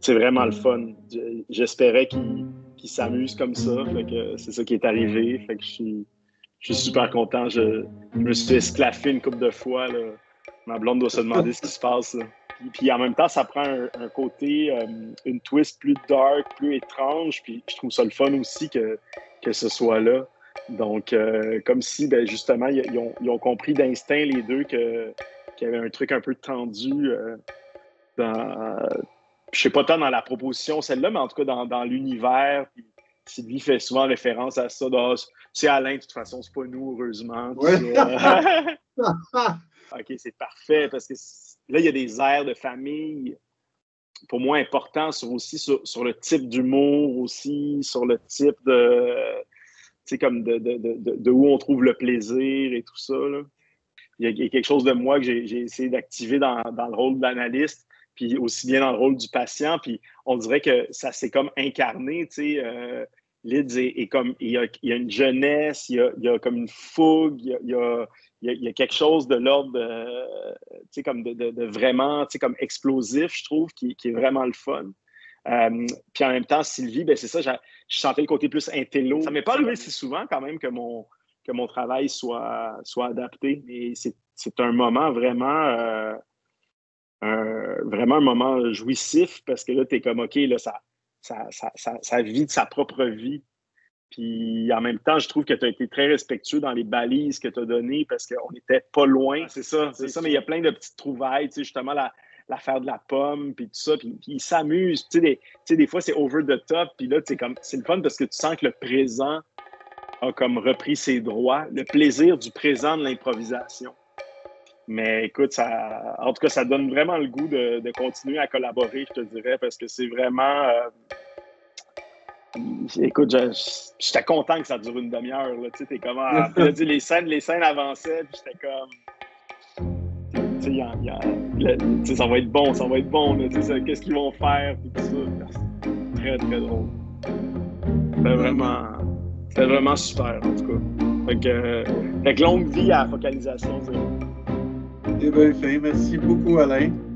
c'est vraiment le fun. J'espérais qu'il s'amuse comme ça. Fait que c'est ça qui est arrivé. Fait que je suis super content. Je me suis esclaffé une couple de fois, là. Ma blonde doit se demander ce qui se passe, là. Puis en même temps, ça prend un côté, une twist plus dark, plus étrange. Puis je trouve ça le fun aussi que ce soit là. Donc, comme si, ben, justement, ils ont compris d'instinct, les deux, qu'il y avait un truc un peu tendu dans. Je sais pas tant dans la proposition, celle-là, mais en tout cas dans l'univers. Puis Sylvie fait souvent référence à ça. C'est Alain, de toute façon, c'est pas nous, heureusement. Ouais. OK, c'est parfait parce que là, il y a des airs de famille, pour moi, importants aussi sur le type d'humour, aussi sur le type de, tu sais, comme de où on trouve le plaisir et tout ça, là. Il y a quelque chose de moi que j'ai essayé d'activer dans le rôle de l'analyste, puis aussi bien dans le rôle du patient. Puis on dirait que ça s'est comme incarné, tu sais. Lids est comme, il y a une jeunesse, il y a comme une fougue, il y a quelque chose de l'ordre tu sais, comme de vraiment, tu sais, comme explosif, je trouve, qui est vraiment le fun. Puis en même temps, Sylvie, ben c'est ça, je sentais le côté plus intello. Ça m'est pas arrivé si souvent quand même que mon travail soit adapté, mais c'est un moment vraiment, vraiment un moment jouissif parce que là, tu es comme, OK, là, ça vit de sa propre vie. Puis en même temps, je trouve que tu as été très respectueux dans les balises que tu as données parce qu'on n'était pas loin. C'est ça, mais il y a plein de petites trouvailles, tu sais, justement, l'affaire de la pomme, puis tout ça, puis ils s'amusent. Tu sais, des fois, c'est over the top, puis là, c'est le fun parce que tu sens que le présent a comme repris ses droits, le plaisir du présent de l'improvisation. Mais écoute, en tout cas, ça donne vraiment le goût de continuer à collaborer, je te dirais, parce que c'est vraiment... écoute, j'étais content que ça dure une demi-heure. Là, tu sais, t'es comme... Puis là, les scènes avançaient, puis j'étais comme... Tu sais, ça va être bon. Là, tu sais, qu'est-ce qu'ils vont faire, puis tout ça. Très, très drôle. C'était vraiment super, en tout cas. Fait que longue vie à Focalisation Zéro. Eh bien, merci beaucoup, Alain.